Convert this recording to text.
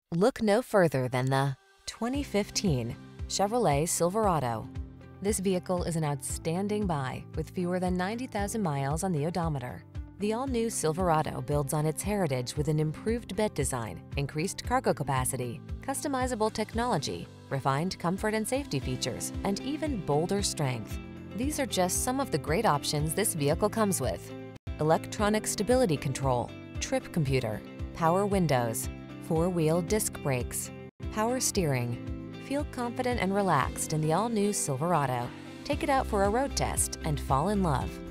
Look no further than the 2015 Chevrolet Silverado. This vehicle is an outstanding buy with fewer than 90,000 miles on the odometer. The all-new Silverado builds on its heritage with an improved bed design, increased cargo capacity, customizable technology, refined comfort and safety features, and even bolder strength. These are just some of the great options this vehicle comes with: electronic stability control, trip computer, power windows, four-wheel disc brakes, power steering. Feel confident and relaxed in the all-new Silverado. Take it out for a road test and fall in love.